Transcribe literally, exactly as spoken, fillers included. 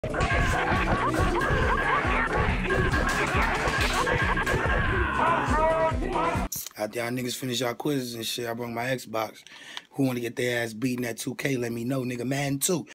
After y'all niggas finish y'all quizzes and shit, I brought my Xbox. Who want to get their ass beaten at two K, let me know, nigga. Madden two.